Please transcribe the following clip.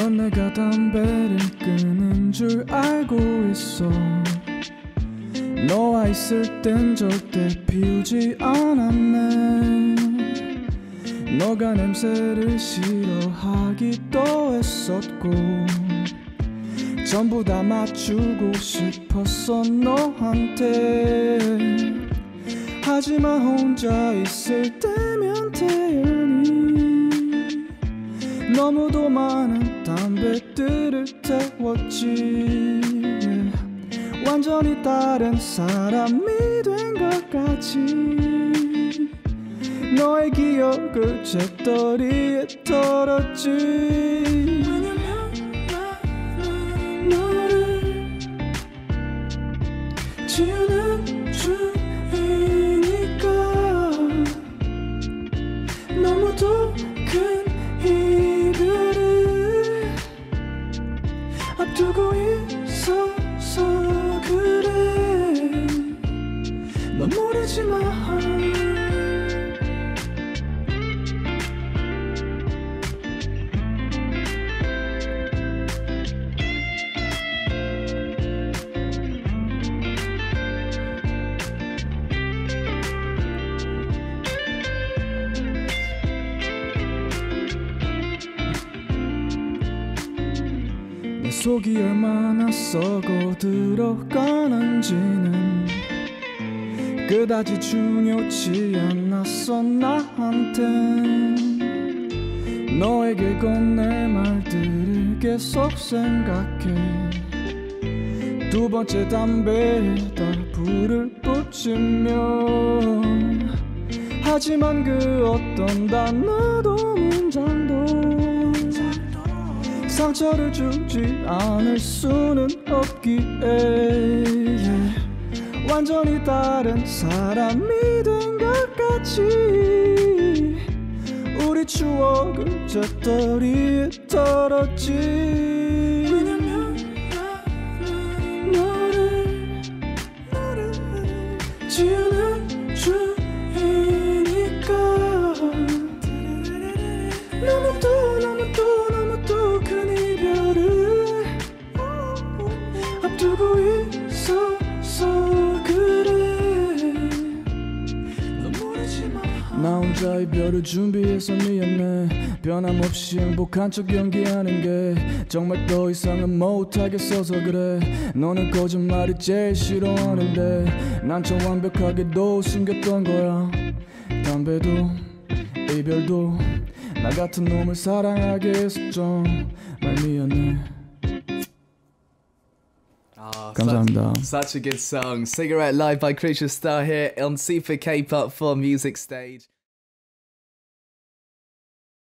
넌 내가 담배를 끊은 줄 알고 있어. 너와 있을 땐 절대 피우지 않았네. 너가 냄새를 싫어하기도 했었고 전부 다 맞추고 싶었어 너한테. 하지만 혼자 있을 때면 태연히 너무도 많은 담배들을 태웠지. 완전히 다른 사람이 된 것 같이 너의 기억을 재떨이에 털었지. 왜냐면 나는 너를 지우는 중이니까. 너무도 큰 이별을 앞두고 있어서 그래. 넌 모르지만 내 속이 얼마나 썩어 들어가는지는 그다지 중요치 않았어 나한텐. 너에게 건넬 말들을 계속 생각해. 두 번째 담배에다 불을 붙이면 하지만 그 어떤 단어도 문장도 상처를 주지 않을 수는 없기에. 완전히 다른 사람이 된 것 같이 우리 추억을 재떨이에 털었지. 왜냐면 나는 너를 지우는 중이니까. 너무도 큰 이별을 앞두고 있어서 그래. 너 모르지마. 나 혼자 이별을 준비해서 미안해. 변함없이 행복한 척 연기하는 게 정말 더 이상은 못하겠어서 그래. 너는 거짓말이 제일 싫어하는데 난 저 완벽하게도 숨겼던 거야. 담배도 이별도 나 같은 놈을 사랑하게 해서 정말 미안해. 감사합니다. Such a good song. Cigarette Live by Crucial Star here on Super K-Pop 4 Music Stage.